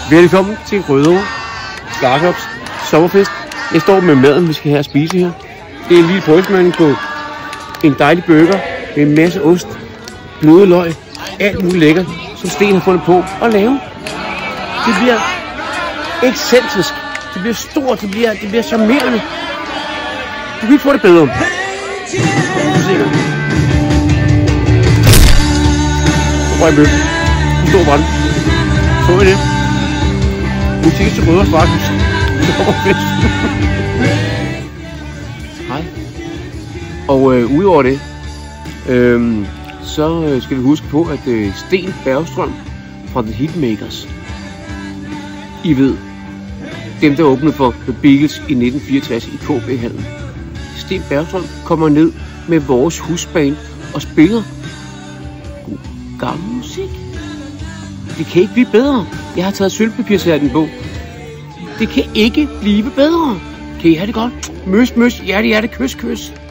Velkommen til Rødovre Skarkops sommerfest. Jeg står med maden, vi skal have at spise her. Det er en lille brystmand på en dejlig burger med en masse ost, bløde løg, alt muligt lækkert, som Sten har fundet på at lave. Det bliver excentrisk, det bliver stort, det bliver charmerende. Du kan ikke få det bedre. Røg møb. En stor brand. Så I det? Nu ses til Rødovre Skarkops. Sommerfest. Hej. Og udover det, så skal vi huske på, at Sten Bergstrøm fra The Hitmakers, I ved, dem der åbnede for The Beagles i 1964 i KB-hallen. Sten Bergstrøm kommer ned med vores husband og spiller god gammel musik. Det kan ikke blive bedre. Jeg har taget sølvpapirshatten på. Det kan ikke blive bedre. Kan I have det godt? Møs, møs, hjerte, hjerte, kys, kys.